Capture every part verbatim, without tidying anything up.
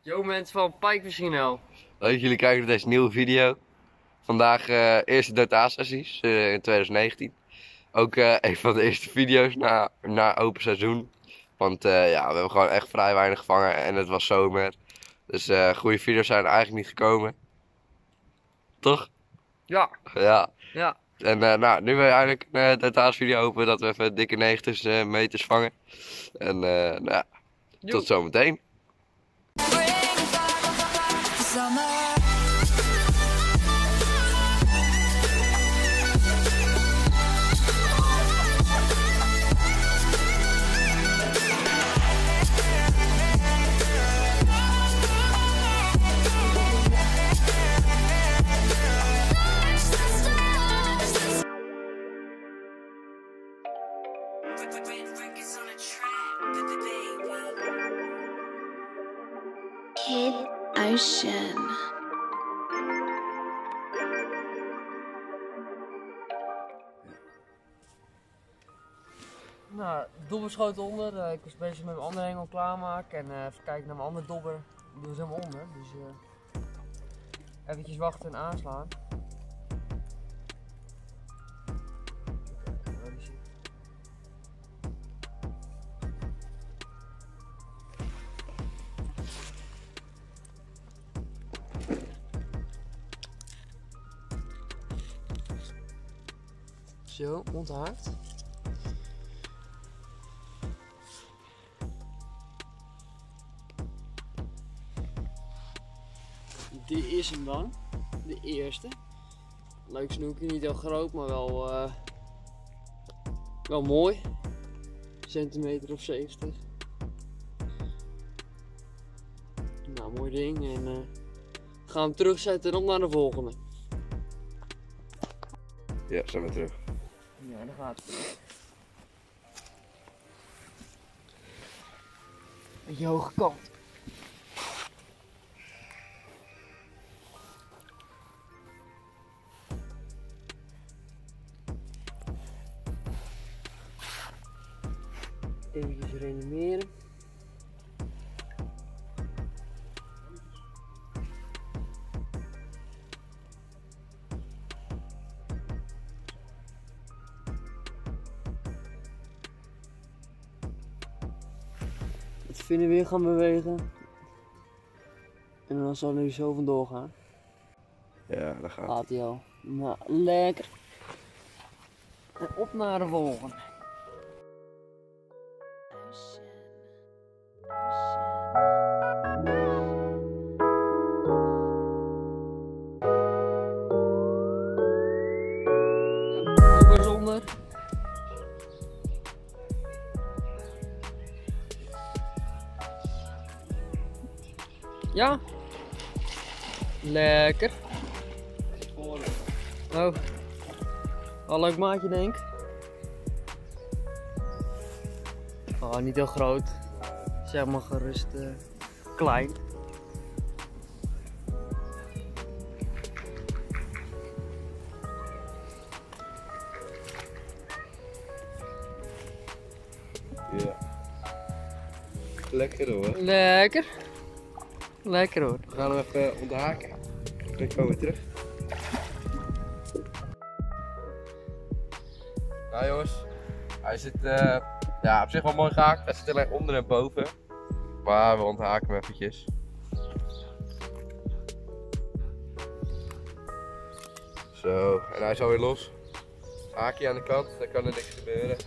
Yo mensen van Pike Fishing N L. Leuk dat jullie kijken naar deze nieuwe video. Vandaag uh, eerste dotaarsessies uh, in twintig negentien. Ook uh, een van de eerste video's na, na open seizoen. Want uh, ja, we hebben gewoon echt vrij weinig gevangen en het was zomer. Dus uh, goede video's zijn er eigenlijk niet gekomen. Toch? Ja. Ja. Ja. En uh, nou, nu wil je eigenlijk een uh, dotaarsvideo hopen dat we even dikke negentig uh, meters vangen. En uh, nou ja, tot zometeen. Kid Ocean. Nou, de dobber schoot onder. Uh, ik was bezig met mijn andere hengel klaarmaken. En uh, even kijken naar mijn andere dobber. Die was helemaal onder. Dus uh, eventjes wachten en aanslaan. Waar is hij? Zo, onthaakt. Dit is hem dan, de eerste. Leuk snoekje, niet heel groot, maar wel, uh, wel mooi. Centimeter of zeventig. Nou, mooi ding. En uh, gaan hem terugzetten en op naar de volgende. Ja, zijn we terug. Ja, daar gaat het. Beetje hoge kant. Even reanimeren. Het vinnen weer gaan bewegen. En dan zal nu zo vandoor gaan. Ja, dat gaat. Gaat hij al. Nou, lekker. En op naar de volgende. Dobber zonder. Ja. Lekker. Oh. Wel leuk maatje denk ik. Oh, niet heel groot. Zeg maar gerust uh, klein. Ja. Lekker hoor. Lekker. Lekker hoor. We gaan hem even onthaken. Dan komen we terug. Nou jongens, hij zit uh, ja, op zich wel mooi gehaakt. Hij zit alleen onder en boven. Maar we onthaken hem eventjes. Zo, en hij is alweer los. Haakje aan de kant, dan kan er niks gebeuren.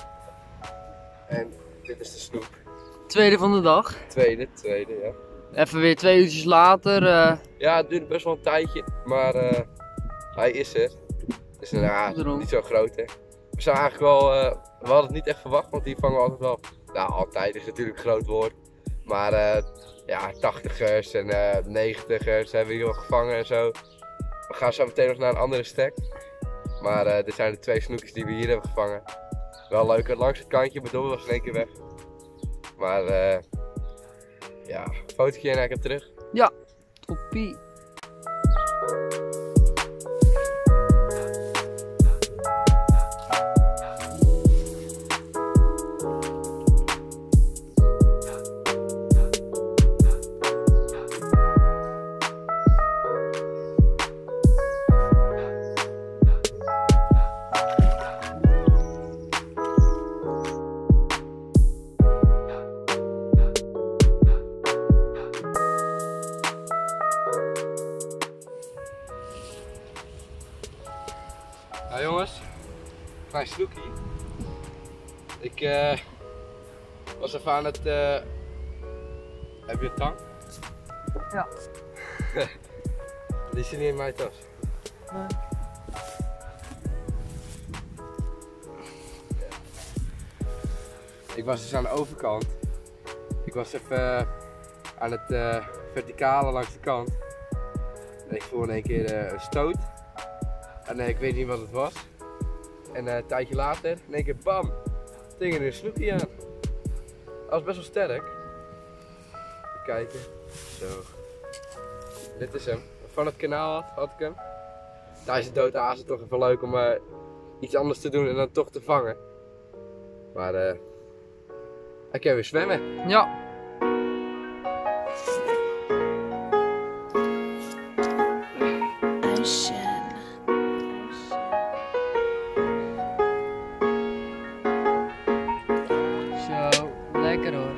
En dit is de snoep. Tweede van de dag. Tweede, tweede, ja. Even weer twee uurtjes later. Uh... Ja, het duurde best wel een tijdje, maar uh, hij is er. Het is nou, niet zo groot hè. We zijn eigenlijk wel, uh, we hadden het niet echt verwacht, want die vangen we altijd wel. Nou, altijd is natuurlijk een groot woord. Maar uh, ja, tachtigers en uh, negentigers hebben we hier wel gevangen en zo. We gaan zo meteen nog naar een andere stek. Maar uh, dit zijn de twee snoekjes die we hier hebben gevangen. Wel leuk, langs het kantje, mijn dobber was in één keer weg. Maar uh, ja, fotootje en ik heb terug. Ja, toppie. klein snoekie. Ik uh, was even aan het... Uh... Heb je een tang? Ja. Die zit niet in mijn tas. Nee. Ik was dus aan de overkant. Ik was even uh, aan het uh, verticale langs de kant. En ik voelde in één keer uh, een stoot. En uh, ik weet niet wat het was. En uh, een tijdje later, in één keer bam! Ging er een snoepje aan. Dat was best wel sterk. Even kijken. Zo. Dit is hem. Van het kanaal had, had ik hem. Tijdens de dood aas het toch even leuk om uh, iets anders te doen en dan toch te vangen. Maar uh, ik kan weer zwemmen. Ja. Ocean. Zo, lekker hoor.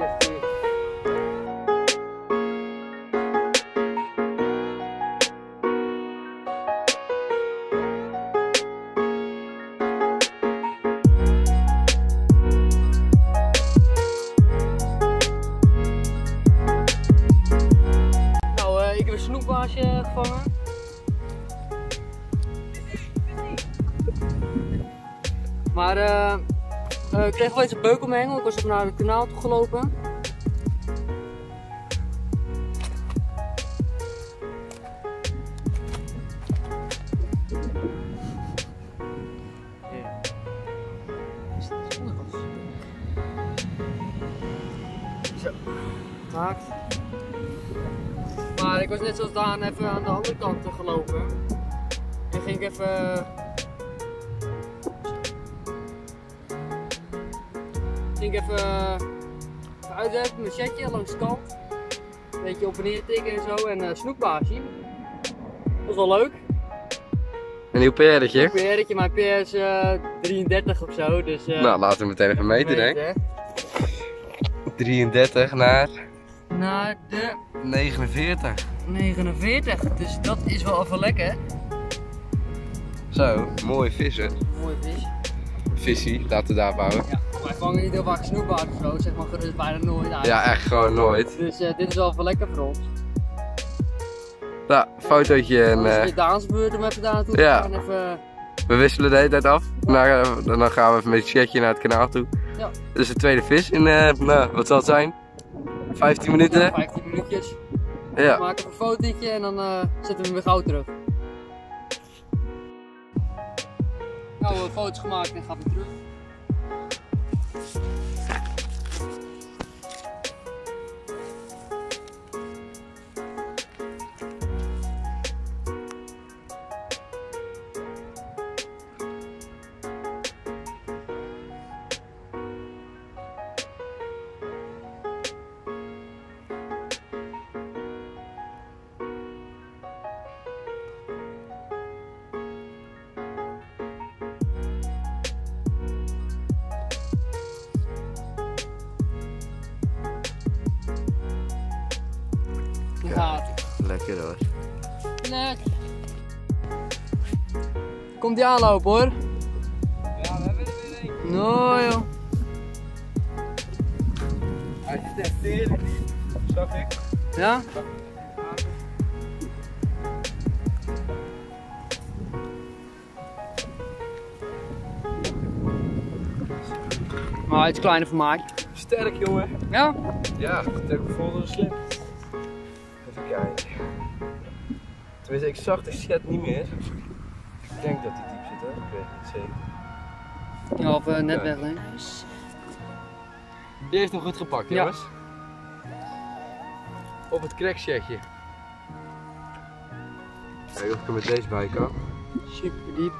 Snoekbaasje gevangen. Maar uh, uh, ik kreeg wel eens een beuk omhengel. Ik was even naar het kanaal toe gelopen. Zo, het haakt. Maar ik was net zoals Daan even aan de andere kant gelopen. En ging ik even... Ging ik even, even uitwerken met mijn setje langs de kant. Een beetje op en neer tikken en zo. En uh, snoekbaasje. Dat was wel leuk. Een nieuw P R'tje? Een P R'tje, mijn P R is uh, drieëndertig of zo. Dus, uh, nou, laten we meteen even meten, denk ik. drieëndertig naar... Naar de... negenenveertig. negenenveertig, dus dat is wel even lekker. Zo, mooie vissen. Mooie vis. Visie, laten we daar bouwen. Ja, wij vangen niet heel vaak snoekbaars of zo, zeg maar gerust bijna nooit uit. Ja, echt gewoon nooit. Dus uh, dit is wel even lekker voor ons. Nou, fotootje en... Dan is het uh, je Daanse beurt om even daar naartoe te ja. gaan. Even... We wisselen de hele tijd af. Nou, dan gaan we even met het sketje naar het kanaal toe. Ja. Dit is de tweede vis in, uh, nou, wat zal het zijn? vijftien minuten? Ja, vijftien minuutjes. Ja. We maken even een fotootje en dan uh, zetten we hem weer gauw terug. Nou, we hebben foto's gemaakt en gaan weer terug. Gaat. Lekker hoor. Lekker. Komt die aanlopen hoor. Ja, we hebben er weer één. Nou joh. Hij is echt tering niet. Zag ik. Ja? Maar het is kleiner formaat. Sterk jongen. Ja? Ja, dat heb ik volgens slim. Even kijken. Tenminste, ik zag de chat niet meer. Ik denk dat hij diep zit, hè? Ik weet het niet zeker. Ja, of uh, net Ja. weg denk. Die heeft hem goed gepakt, Ja. jongens. Op het crackshetje. Kijken of ik er met deze bij kan. Super diep.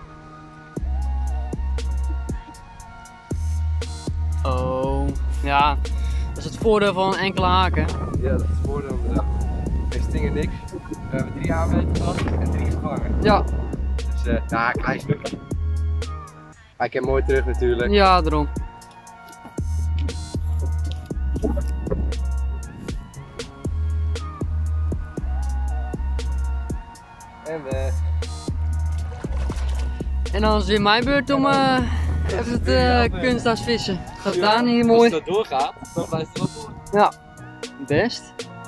Oh, ja. Dat is het voordeel van enkele haken. Ja, dat is het voordeel inderdaad. Er stingen niks. We hebben drie aanwezig gehad en drie gevangen. Ja. Dus uh, ja, een klein stukje. Hij kan mooi terug natuurlijk. Ja, daarom. En weg. En dan is het weer mijn beurt om uh, even het uh, kunsthaas vissen. Gaat Daan hier mooi. Als het doorgaat, dan blijft het wel door. Ja, best.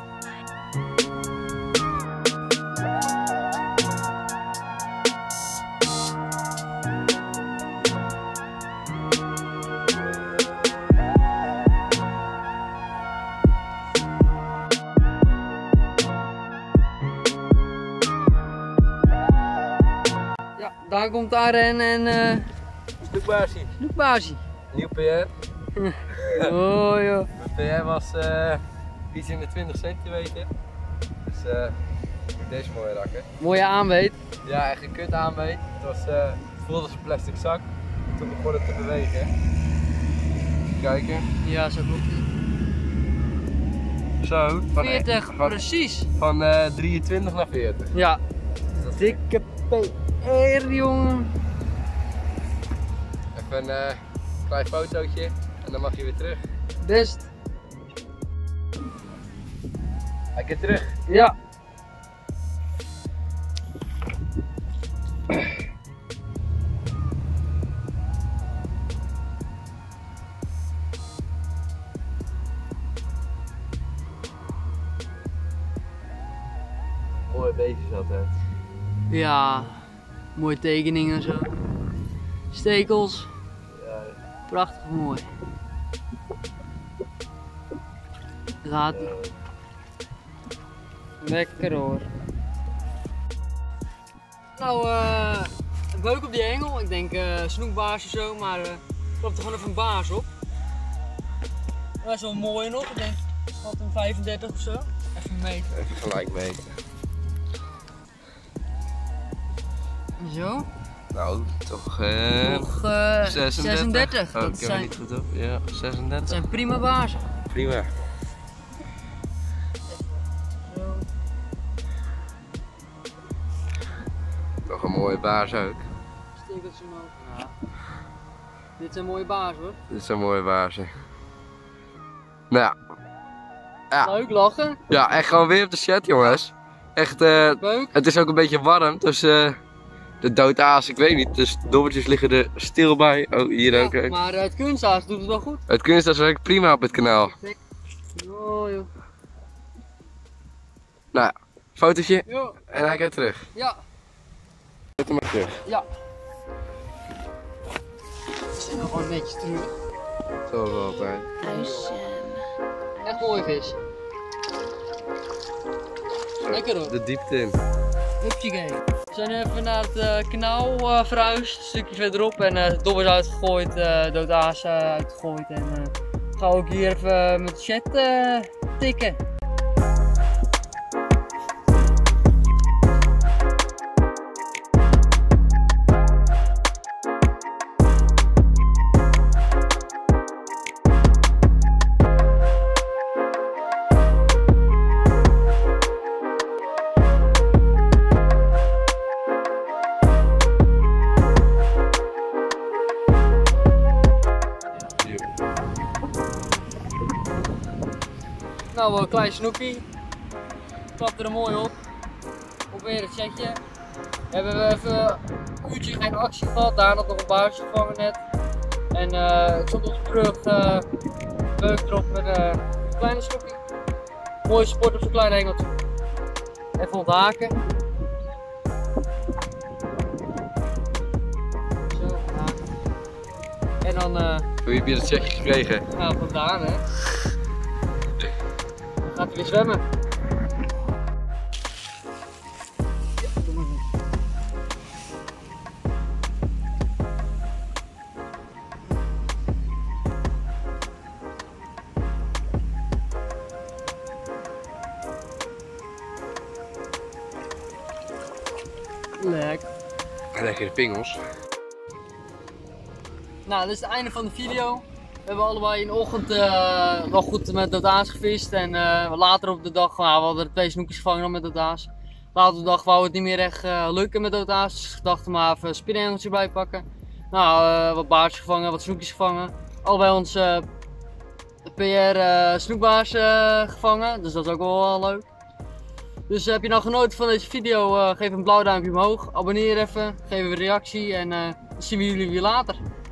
Ja, daar komt Arjen en uh, Snoekbaasie. Snoekbaasie. Nieuw P R. Oh joh. Mijn P R was uh, iets in de twintig centimeter. Dus uh, deze mooie rakker. Mooie aanweet. Ja, echt een kut aanbeet. Het, was, uh, het voelde als een plastic zak. Toen begon het te bewegen. Even kijken. Ja, zo klopt. Zo. Van veertig, van, precies. Van uh, drieëntwintig naar veertig. Ja. Dat is Dikke P R, jongen. even een uh, klein fotootje en dan mag je weer terug. Best. Hij keer terug. Ja. Mooie beestjes altijd. Ja. Mooie tekeningen zo. Stekels. Ja, Prachtig mooi. Gaat ie. Lekker hoor. Nou, uh, een beuk op die hengel. Ik denk uh, snoekbaars of zo, maar uh, ik loop er gewoon even een baars op. Dat is wel mooi nog, ik denk wat een vijfendertig of zo. Even meten. even gelijk meten. Zo. Nou, toch uh, Nog uh, zesendertig. zesendertig. Oh, Dat ik heb zijn, het niet goed op. Ja, zesendertig. dat zijn prima baarsen. Prima. Zo. Toch een mooie baars ook. Stekels omhoog. Ja. Dit zijn mooie baars hoor. Dit zijn mooie baarsen. Nou ja. Ja. Leuk lachen. Ja, echt gewoon weer op de chat jongens. Echt, uh, Beuk. het is ook een beetje warm, dus uh, de doodaas, ik weet niet, dus dobbertjes liggen er stil bij. Oh, hier ook. Ja, Uh. maar het kunsthaas doet het wel goed. Het kunsthaas werkt prima op het kanaal. Oh joh. Nou ja, fotootje Jo. en hij gaat terug. Ja. Zet hem maar terug. Ja. We zijn nog gewoon netjes terug. Zoals altijd. Ocean. Echt mooi vis. Zo, Lekker hoor. de diepte in. Hupsakee. We zijn even naar het uh, kanaal uh, verhuisd, een stukje verderop en uh, dobbers uitgegooid, uh, doodaas uh, uitgegooid en uh, gaan we ook hier even met de chat uh, tikken. Nou, een klein snoepie. Klapt er mooi op. Probeer het setje. We hebben even een uurtje geen actie gehad. Daar had nog een baasje gevangen net. En uh, ik stond op de brug. Uh, beuk erop met uh, een kleine snoepie. Mooie sport op zo'n klein hengeltje. Even onthaken. Zo, onthaken. En dan. Uh, Hoe heb je dat checkje gekregen? nou, vandaan hè. Gaat hij weer zwemmen. Ja, doe maar zo. Lekker. Lekkere pingels. Nou, dit is het einde van de video. We hebben allebei in de ochtend uh, wel goed met doodaas gevist en uh, later op de dag, nou, we hadden er twee snoekjes gevangen met doodaas. Later op de dag wou het niet meer echt uh, lukken met doodaas, dus we dachten maar even een spinengeltje bij pakken. Nou, uh, wat baars gevangen, wat snoekjes gevangen. Allebei ons uh, P R uh, snoekbaars uh, gevangen, dus dat is ook wel uh, leuk. Dus heb je nou genoten van deze video, uh, geef een blauw duimpje omhoog, abonneer even, geef een reactie en uh, dan zien we jullie weer later.